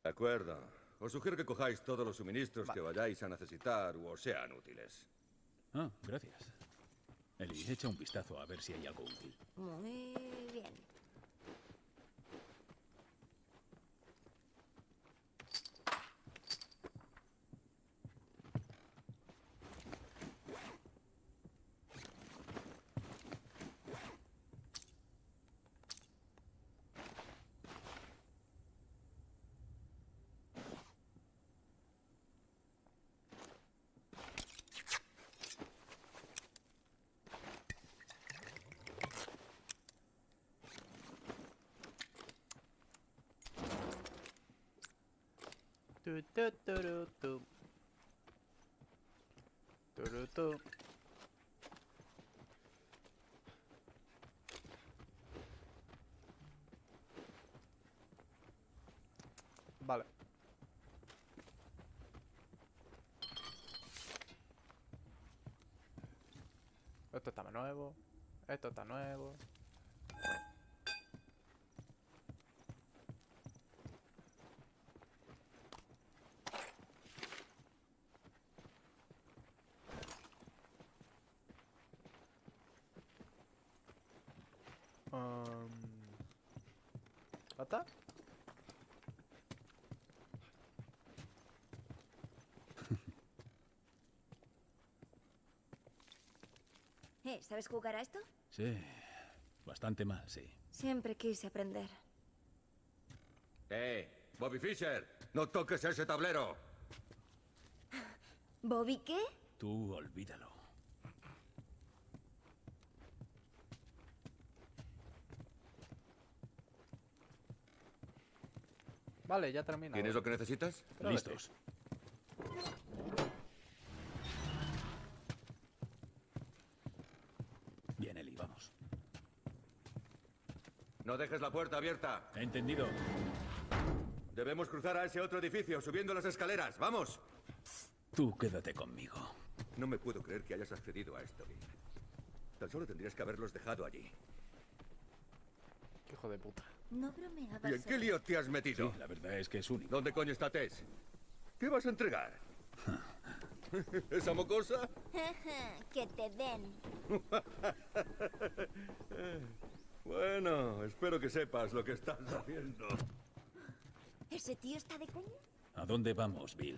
De acuerdo. Os sugiero que cojáis todos los suministros que vayáis a necesitar o os sean útiles. Ah, gracias. Eli, echa un vistazo a ver si hay algo útil. Muy bien. Tu, tu, turu, tu. Turu, tu. Vale. Esto está nuevo. Esto está nuevo. ¿Ata? ¿Sabes jugar a esto? Sí, bastante mal, sí. Siempre quise aprender. Bobby Fischer, no toques ese tablero. ¿Bobby qué? Tú olvídalo. Vale, ya termina. ¿Tienes lo que necesitas? Listos. Bien, Eli, vamos. No dejes la puerta abierta. Entendido. Debemos cruzar a ese otro edificio, subiendo las escaleras. ¡Vamos! Tú quédate conmigo. No me puedo creer que hayas accedido a esto, Bill. Tan solo tendrías que haberlos dejado allí. Qué hijo de puta. No bromeabas. ¿Y en qué lío te has metido? Sí, la verdad es que es único. ¿Dónde coño está Tess? ¿Qué vas a entregar? ¿Esa mocosa? Que te den. Bueno, espero que sepas lo que estás haciendo. ¿Ese tío está de coña? ¿A dónde vamos, Bill?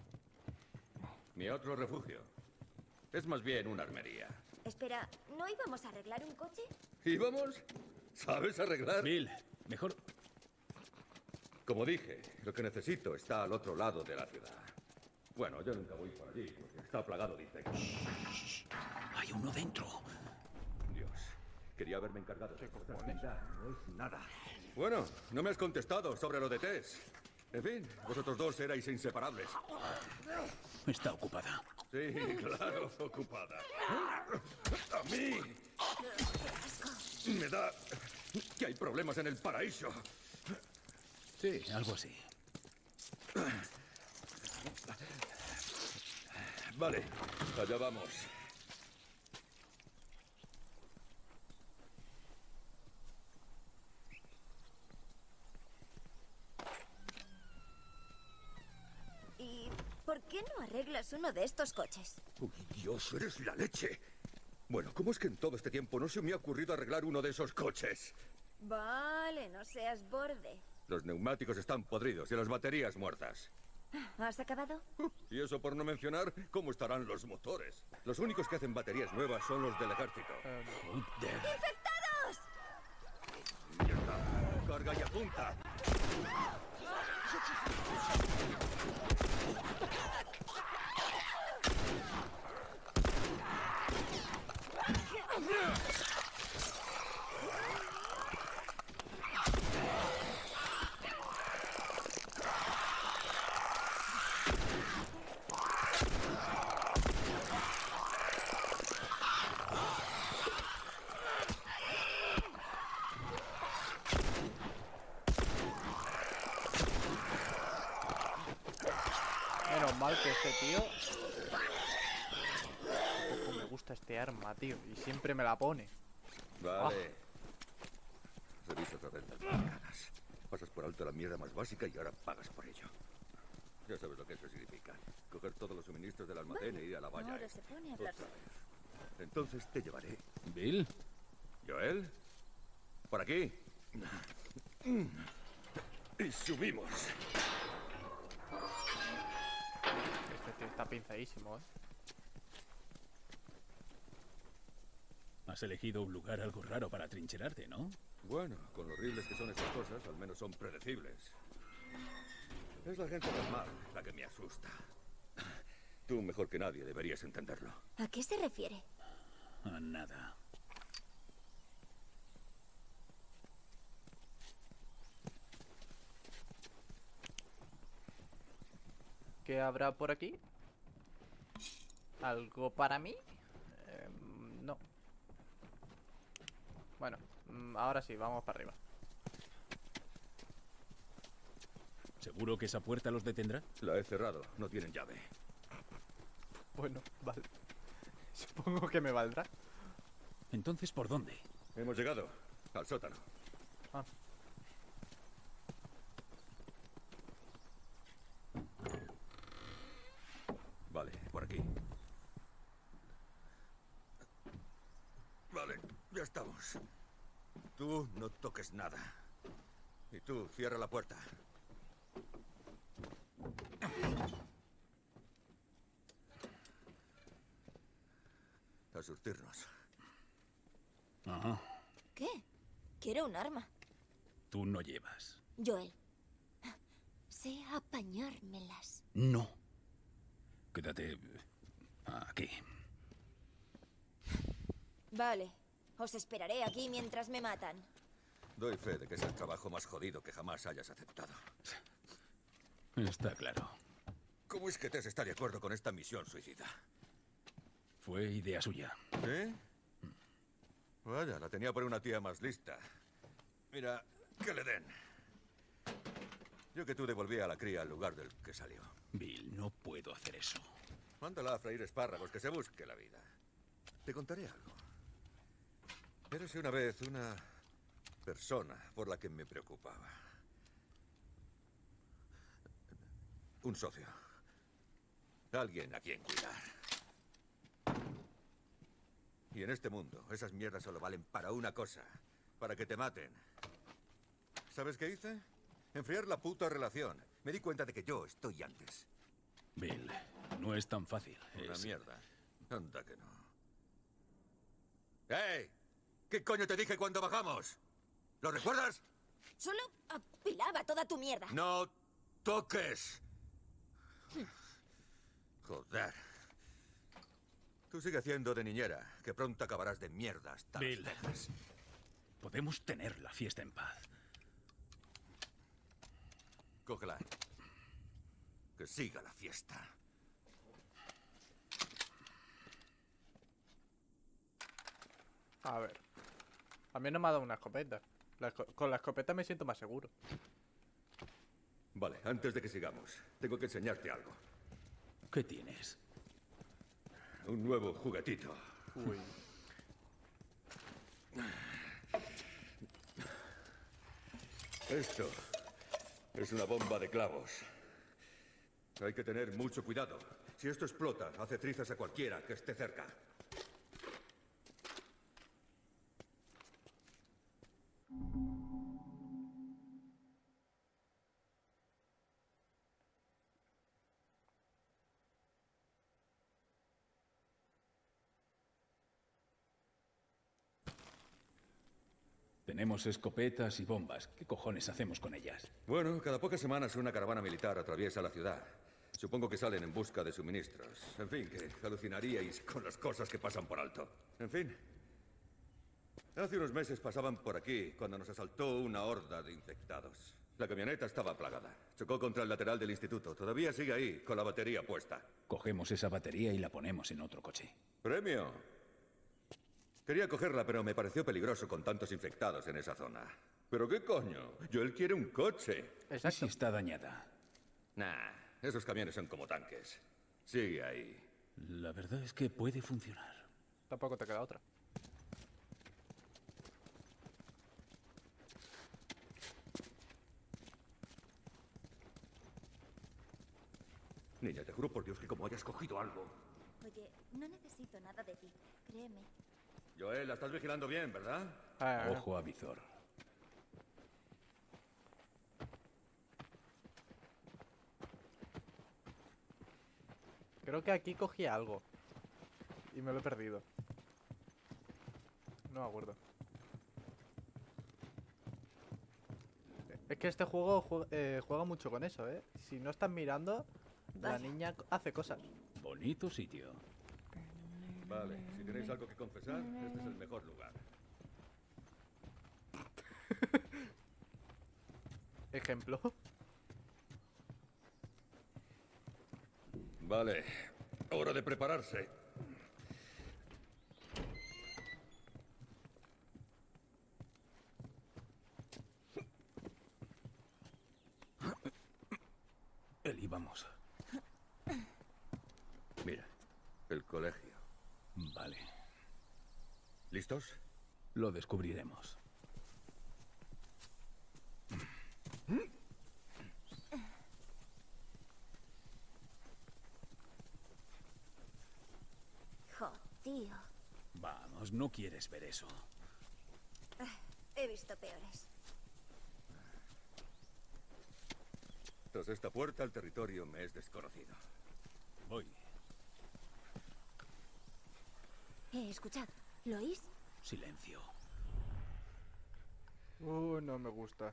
Mi otro refugio. Es más bien una armería. Espera, ¿no íbamos a arreglar un coche? ¿Íbamos? ¿Sabes arreglar? Bill, mejor... Como dije, lo que necesito está al otro lado de la ciudad. Bueno, yo nunca voy por allí porque está plagado de insectos. Hay uno dentro. Dios, quería haberme encargado de cosas. No es nada. Bueno, no me has contestado sobre lo de Tess. En fin, vosotros dos erais inseparables. Está ocupada. Sí, claro, ocupada. A mí me da que hay problemas en el paraíso. Sí, algo así. Vale, allá vamos. ¿Y por qué no arreglas uno de estos coches? Uy, Dios, eres la leche. Bueno, ¿cómo es que en todo este tiempo no se me ha ocurrido arreglar uno de esos coches? Vale, no seas borde. Los neumáticos están podridos y las baterías muertas. ¿Has acabado? Y eso por no mencionar cómo estarán los motores. Los únicos que hacen baterías nuevas son los del ejército. Joder. ¡Infectados! ¡Mierda! ¡Carga y apunta! Menos mal que este tío... Poco me gusta este arma, tío. Y siempre me la pone. Vale. Reviso torrentas marcadas. Pasas por alto la mierda más básica y ahora pagas por ello. Ya sabes lo que eso significa. Coger todos los suministros del almacén e ir a la valla. Ahora se pone a hablar. Otra vez. Entonces te llevaré. ¿Bill? ¿Joel? ¿Por aquí? Y subimos. Este tío está pinzadísimo, ¿eh? Has elegido un lugar algo raro para trincherarte, ¿no? Bueno, con lo horribles que son estas cosas, al menos son predecibles. Es la gente normal la que me asusta. Tú, mejor que nadie, deberías entenderlo. ¿A qué se refiere? A nada. ¿Qué habrá por aquí? ¿Algo para mí? No. Bueno, ahora sí, vamos para arriba. ¿Seguro que esa puerta los detendrá? La he cerrado, no tienen llave. Bueno, vale. Supongo que me valdrá. Entonces, ¿por dónde? Hemos llegado al sótano. Ah. Vale, por aquí. Vale, ya estamos. Tú no toques nada. Y tú, cierra la puerta. A surtirnos. Ajá. ¿Qué? Quiero un arma. Tú no llevas. Joel. Sé apañármelas. No. Quédate aquí. Vale. Os esperaré aquí mientras me matan. Doy fe de que es el trabajo más jodido que jamás hayas aceptado. Está claro. ¿Cómo es que Tess está de acuerdo con esta misión suicida? Fue idea suya. ¿Sí? Vaya, la tenía por una tía más lista. Mira, que le den. Yo que tú devolví a la cría al lugar del que salió. Bill, no puedo hacer eso. Mándala a freír espárragos, que se busque la vida. Te contaré algo. Eres una vez una persona por la que me preocupaba. Un socio. Alguien a quien cuidar. Y en este mundo, esas mierdas solo valen para una cosa. Para que te maten. ¿Sabes qué hice? Enfriar la puta relación. Me di cuenta de que yo estoy antes. Bill, no es tan fácil. Una Es- mierda. Anda que no. ¡Hey! ¿Qué coño te dije cuando bajamos? ¿Lo recuerdas? Solo apilaba toda tu mierda. ¡No toques! Joder. Tú sigue haciendo de niñera, que pronto acabarás de mierda hasta Bill. las cejas. Podemos tener la fiesta en paz. Cógela. Que siga la fiesta. A ver. A mí no me ha dado una escopeta. Con la escopeta me siento más seguro. Vale, antes de que sigamos, tengo que enseñarte algo. ¿Qué tienes? Un nuevo juguetito. Uy. Esto es una bomba de clavos. Hay que tener mucho cuidado. Si esto explota, hace trizas a cualquiera que esté cerca. Tenemos escopetas y bombas. ¿Qué cojones hacemos con ellas? Bueno, cada pocas semanas una caravana militar atraviesa la ciudad. Supongo que salen en busca de suministros. En fin, que alucinaríais con las cosas que pasan por alto. En fin. Hace unos meses pasaban por aquí cuando nos asaltó una horda de infectados. La camioneta estaba plagada. Chocó contra el lateral del instituto. Todavía sigue ahí, con la batería puesta. Cogemos esa batería y la ponemos en otro coche. ¡Premio! Quería cogerla, pero me pareció peligroso con tantos infectados en esa zona. ¿Pero qué coño? Joel quiere un coche. ¿Y si Exacto. está dañada? Nah, esos camiones son como tanques. Sigue ahí. La verdad es que puede funcionar. Tampoco te queda otra. Niña, te juro por Dios que como hayas cogido algo... Oye, no necesito nada de ti, créeme. Joel, la estás vigilando bien, ¿verdad? Ojo a visor. Creo que aquí cogí algo. Y me lo he perdido. No me acuerdo. Es que este juego juega mucho con eso, ¿eh? Si no estás mirando, la Vaya. niña hace cosas. Bonito sitio. Vale, si tenéis algo que confesar, este es el mejor lugar. Ejemplo. Vale, hora de prepararse. Eli, vamos. Mira, el colegio. Vale. ¿Listos? Lo descubriremos. Jo, tío. Vamos, no quieres ver eso. He visto peores. Tras esta puerta, el territorio me es desconocido. Voy. He escuchado. ¿Lo oís? Silencio. No me gusta.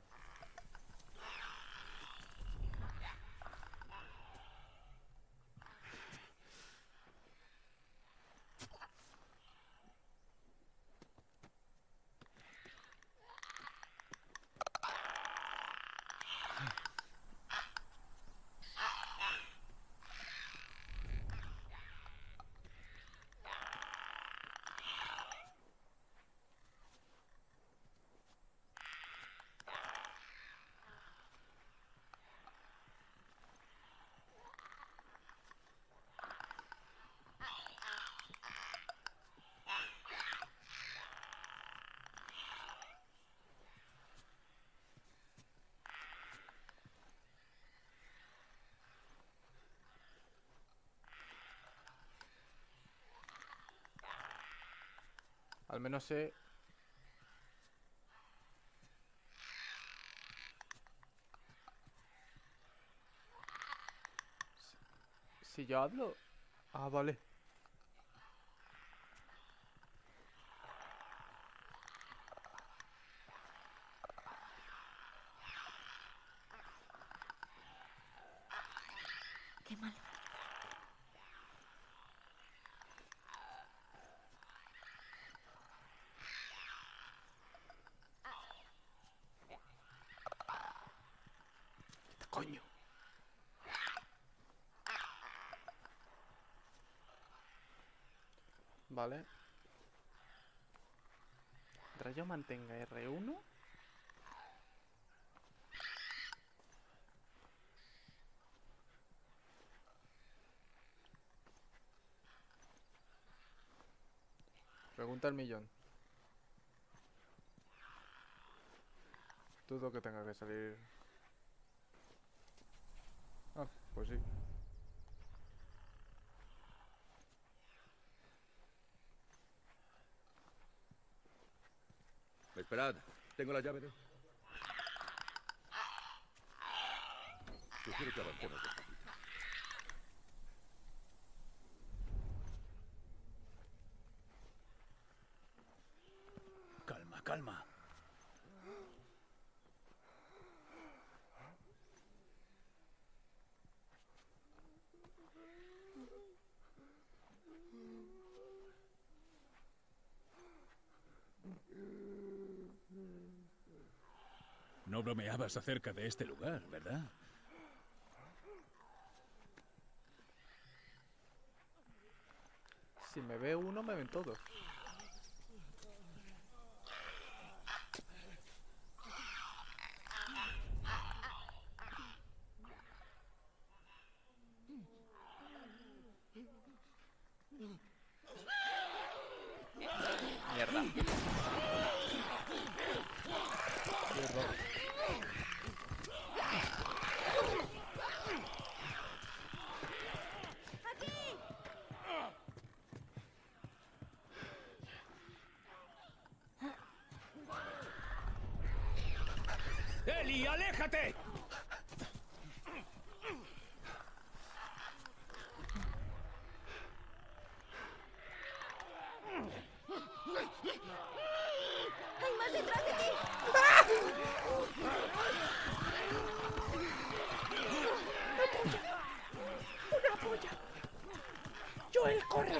Al menos sé... Si yo hablo... Ah, vale. Qué malo. Coño. Vale. Rayo mantenga R1. Pregunta al millón. Dudo que tenga que salir. Ah, pues sí. Esperad, tengo la llave de... Sugiero que avancemos despacito. Calma, calma. No bromeabas acerca de este lugar, ¿verdad? Si me ve uno, me ven todos. Mierda. Mierda. ¡Eli, aléjate! ¡Hay más detrás de ti! ¡Una polla! ¡Joel, corre!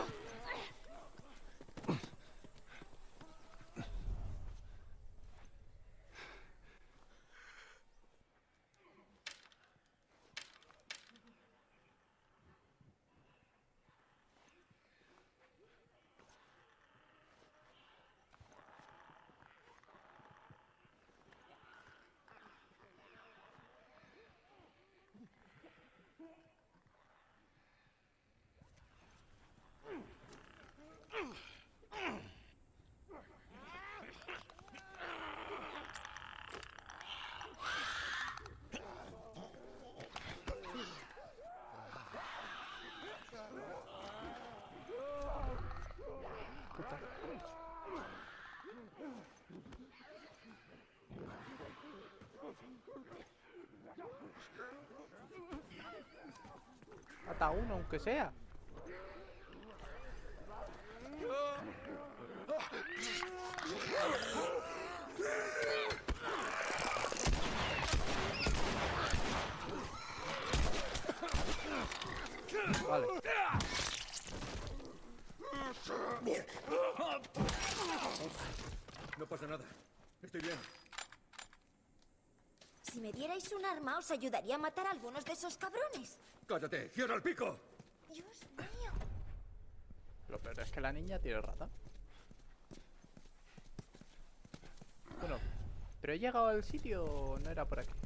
Mata uno, aunque sea. Vale. No pasa nada. Estoy bien. Si me dierais un arma, os ayudaría a matar a algunos de esos cabrones. ¡Cállate! ¡Cierra el pico! Dios mío. Lo peor es que la niña tiene rata. Bueno, ¿pero he llegado al sitio o no era por aquí?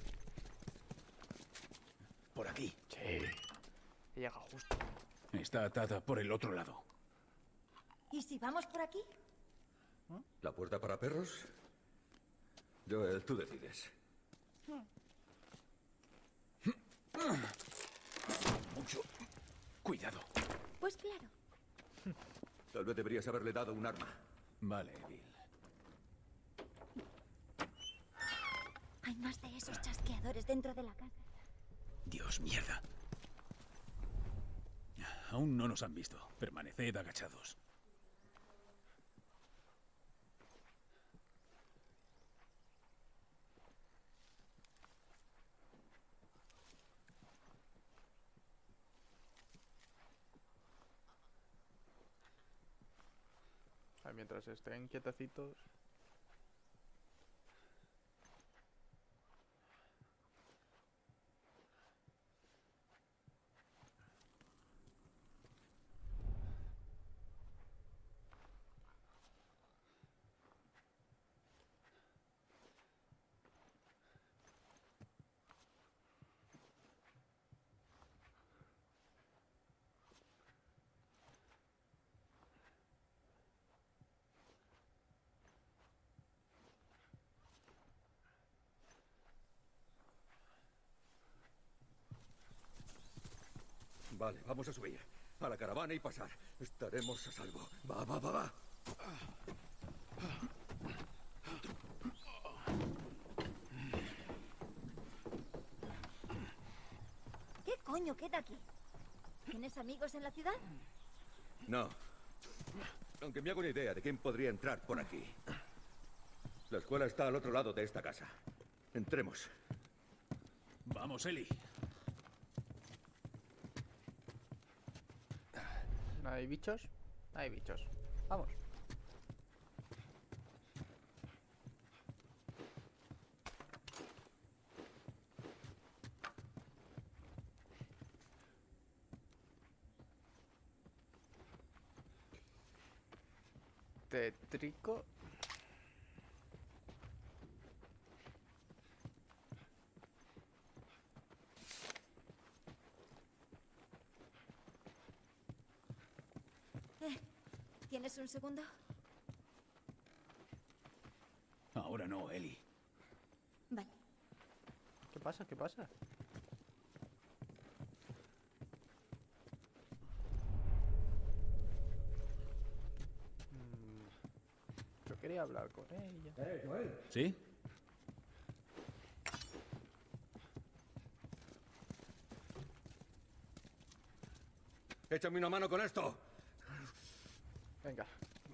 Por aquí. Sí. He llegado justo. Está atada por el otro lado. ¿Y si vamos por aquí? ¿La puerta para perros? Joel, tú decides. Mucho cuidado. Pues claro. Tal vez deberías haberle dado un arma. Vale, Bill. Hay más de esos chasqueadores dentro de la casa. Dios, mierda. Aún no nos han visto. Permaneced agachados. Mientras estén quietecitos. Vale, vamos a subir. A la caravana y pasar. Estaremos a salvo. Va, va, va, va. ¿Qué coño queda aquí? ¿Tienes amigos en la ciudad? No. Aunque me hago una idea de quién podría entrar por aquí. La escuela está al otro lado de esta casa. Entremos. Vamos, Eli. ¿No hay bichos? Hay bichos. Vamos. Tétrico. ¿Tienes un segundo? Ahora no, Eli. Vale. ¿Qué pasa? ¿Qué pasa? Yo quería hablar con ella. ¿Sí? Échame una mano con esto. Venga.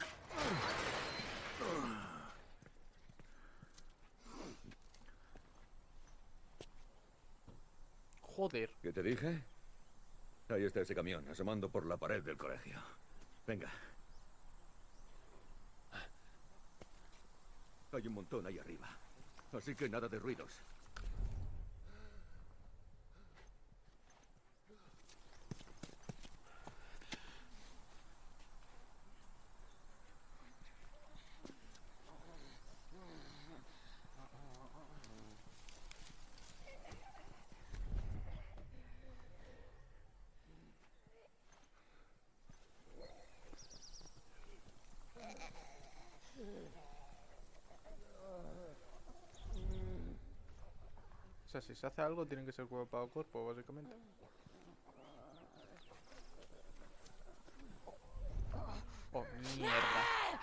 Joder. ¿Qué te dije? Ahí está ese camión, asomando por la pared del colegio. Venga. Hay un montón ahí arriba. Así que nada de ruidos. O sea, si se hace algo, tiene que ser cuerpo a cuerpo, básicamente. Oh, mierda.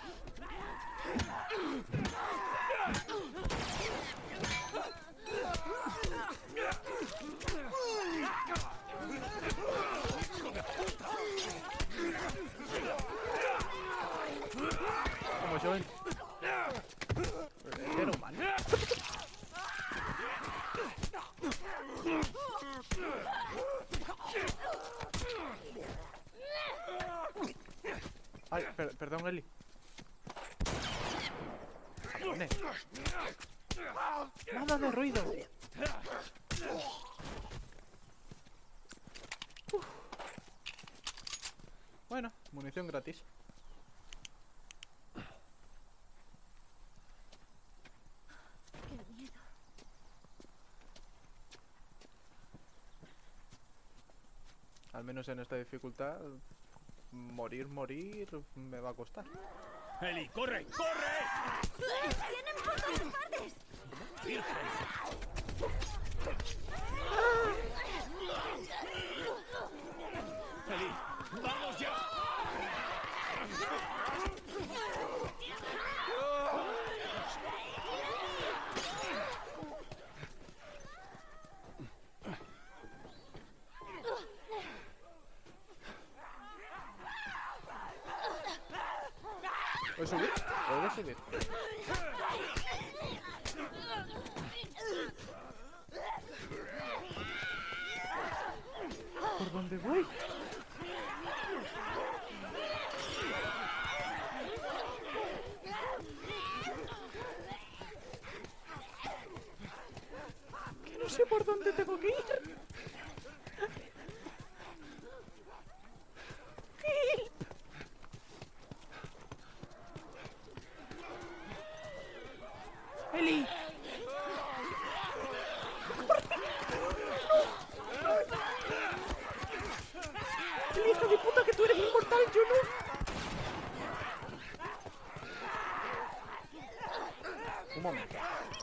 Como yo en... Era humano. Ay, perdón, Eli. Cabrones. Nada de ruido. Uf. Bueno, munición gratis. Qué miedo. Al menos en esta dificultad, morir me va a costar. ¡Eli, corre! ¡Corre! ¡Tienen por todas partes! ¡Eli, vamos ya! ¿Puedo subir? ¿Puedo subir? ¿Por dónde voy? Que no sé por dónde tengo que ir. ¡Eli! ¡El hijo de puta que tú eres inmortal, yo no! Un momento.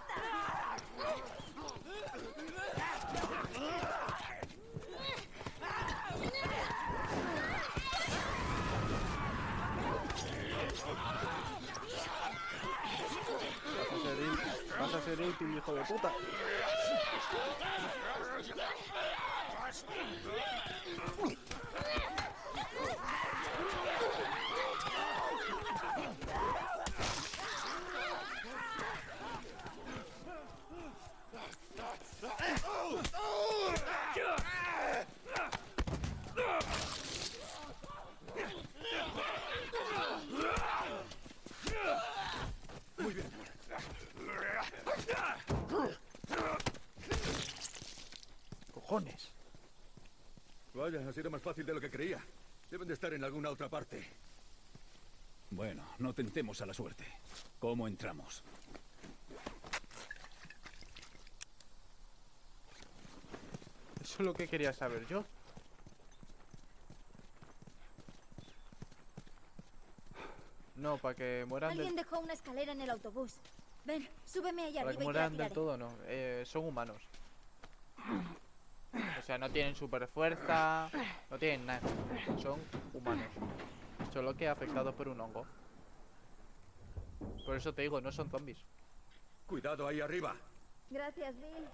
Vas a ser útil, hijo de puta. Cojones. Vaya, ha sido más fácil de lo que creía. Deben de estar en alguna otra parte. Bueno, no tentemos a la suerte. ¿Cómo entramos? Eso es lo que quería saber yo. No, para que mueran Alguien del... dejó una escalera en el autobús. Ven, súbeme ahí Para que arriba y te mueran del tiraré. todo, no. Son humanos. O sea, no tienen super fuerza, no tienen nada. Son humanos. Solo que afectados por un hongo. Por eso te digo, no son zombies. Cuidado ahí arriba. Gracias, Bill.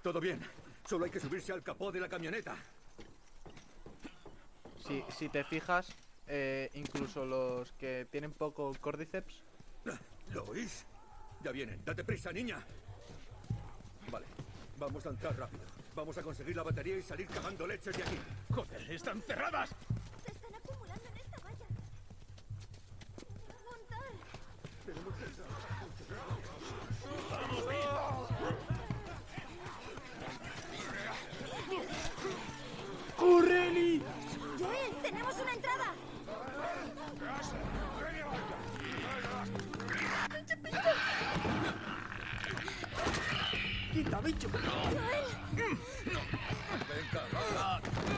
Todo bien. Solo hay que subirse al capó de la camioneta. Si te fijas, incluso los que tienen poco córdiceps. ¿Lo oís? Ya vienen. Date prisa, niña. Vale. Vamos a entrar rápido. Vamos a conseguir la batería y salir cagando leches de aquí. ¡Joder, están cerradas! Se están acumulando en esta valla. Montar. Tenemos que entrar. ¡Corre, Eli! Joel, tenemos una entrada. ¡Quita, bicho! Joel, Venga, va.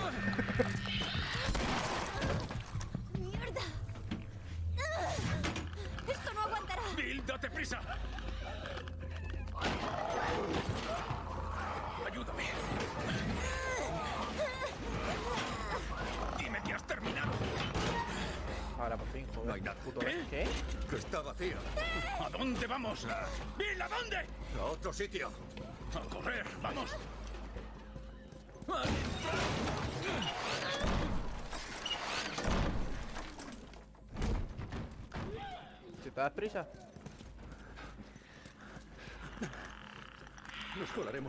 mierda. Esto no aguantará. ¡Bill, date prisa! ¡Ayúdame! ¡Dime que has terminado! Ahora por fin, joder. No hay nada. Puto... ¿Qué? ¿Qué? Que está vacío. ¿A dónde vamos? ¡Bill, a dónde! A otro sitio. ¡A correr! ¡Vamos! Si te das prisa. Nos colaremos.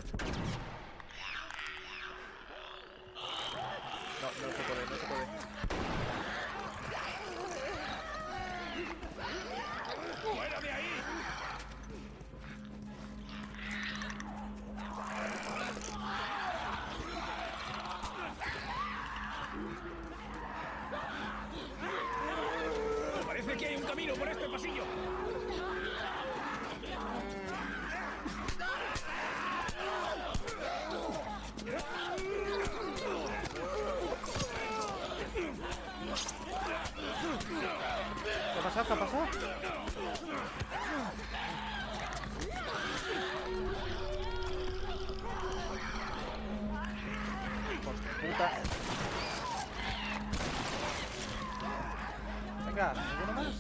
No, no se puede, no se puede. ¡Fuera de ahí! Parece que hay un camino por este pasillo. ¿Qué ha pasado? ¿Qué ha pasado? Por puta. Venga, ¿ninguno más?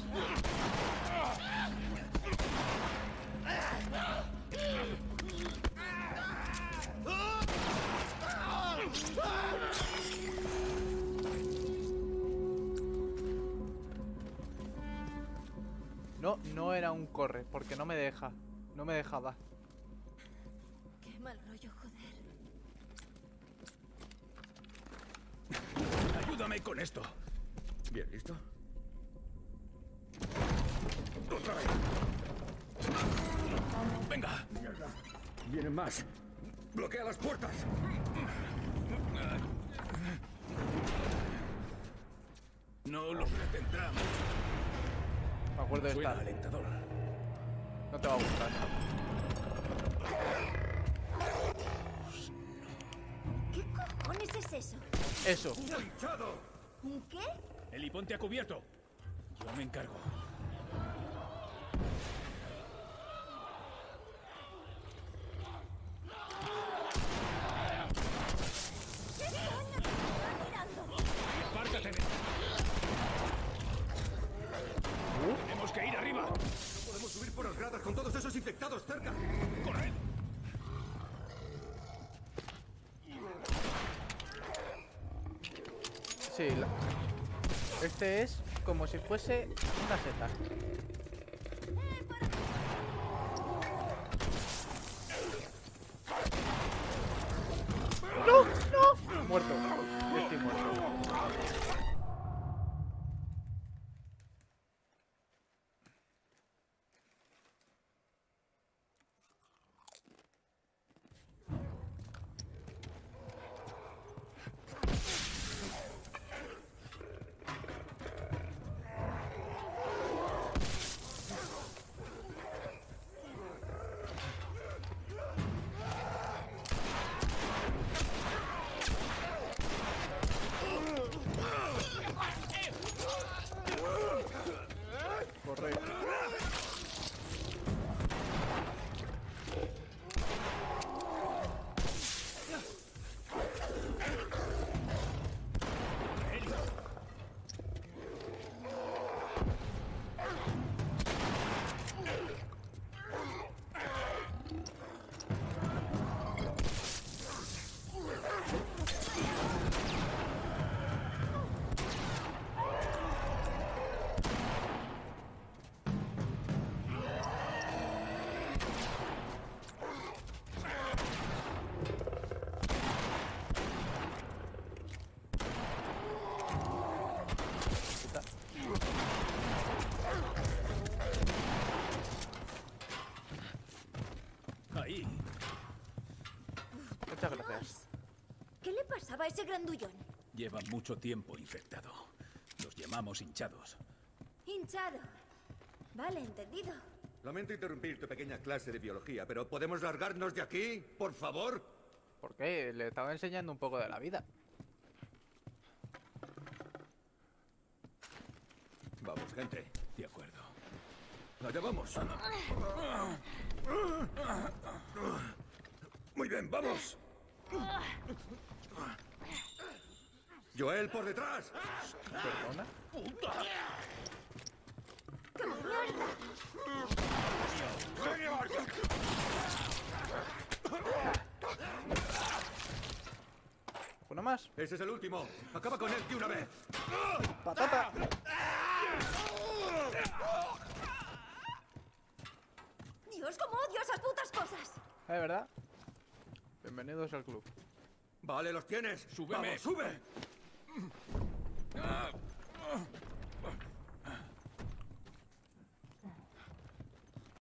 No, no era un corre, porque no me deja. No me dejaba. Qué mal rollo, joder. Ayúdame con esto. Bien, ¿listo? Otra vez. Venga. Mierda. Vienen más. Bloquea las puertas. No los detendrán. Me acuerdo de Suena esta. alentador. No te va a gustar. ¿Qué cojones es eso? Eso. ¡Hinchado! ¿Un qué? Eli, ponte a cubierto. Yo me encargo. ¿Qué coño te está mirando? ¡Apártate de... Tenemos que ir arriba. No podemos subir por las gradas con todos esos infectados cerca. ¡Corred! Sí, este es como si fuese una seta. ¡No! ¡No! Muerto. Estoy muerto. ¿Qué le pasaba a ese grandullón? Lleva mucho tiempo infectado. Los llamamos hinchados. Hinchado. Vale, entendido. Lamento interrumpir tu pequeña clase de biología, pero ¿podemos largarnos de aquí, por favor? ¿Por qué? Le estaba enseñando un poco de la vida. Vamos, gente. De acuerdo. Allá vamos. Muy bien, vamos. Joel, por detrás. ¿Perdona? ¿Uno más? Ese es el último. Acaba con él de una vez. ¡Patata! Dios, cómo odio esas putas cosas. ¿Verdad? Bienvenidos al club. Vale, los tienes. Súbeme. Vamos, sube.